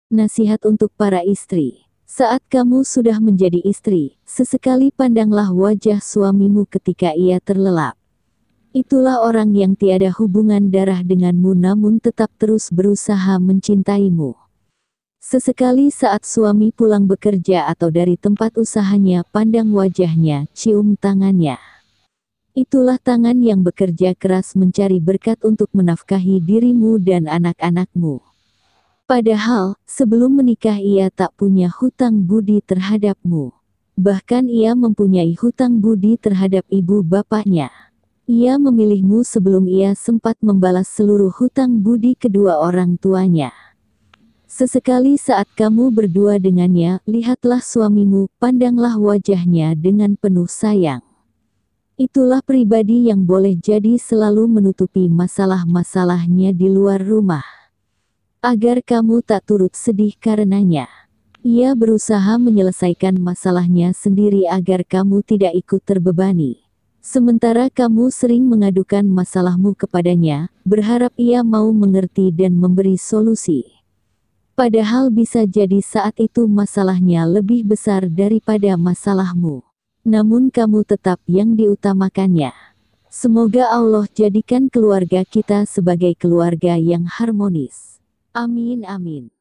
Nasihat untuk para istri. Saat kamu sudah menjadi istri, sesekali pandanglah wajah suamimu ketika ia terlelap. Itulah orang yang tiada hubungan darah denganmu namun tetap terus berusaha mencintaimu. Sesekali saat suami pulang bekerja atau dari tempat usahanya, pandang wajahnya, cium tangannya. Itulah tangan yang bekerja keras mencari berkat untuk menafkahi dirimu dan anak-anakmu. Padahal, sebelum menikah ia tak punya hutang budi terhadapmu. Bahkan ia mempunyai hutang budi terhadap ibu bapaknya. Ia memilihmu sebelum ia sempat membalas seluruh hutang budi kedua orang tuanya. Sesekali saat kamu berdua dengannya, lihatlah suamimu, pandanglah wajahnya dengan penuh sayang. Itulah pribadi yang boleh jadi selalu menutupi masalah-masalahnya di luar rumah. Agar kamu tak turut sedih karenanya. Ia berusaha menyelesaikan masalahnya sendiri agar kamu tidak ikut terbebani. Sementara kamu sering mengadukan masalahmu kepadanya, berharap ia mau mengerti dan memberi solusi. Padahal bisa jadi saat itu masalahnya lebih besar daripada masalahmu. Namun kamu tetap yang diutamakannya. Semoga Allah jadikan keluarga kita sebagai keluarga yang harmonis. Amin amin.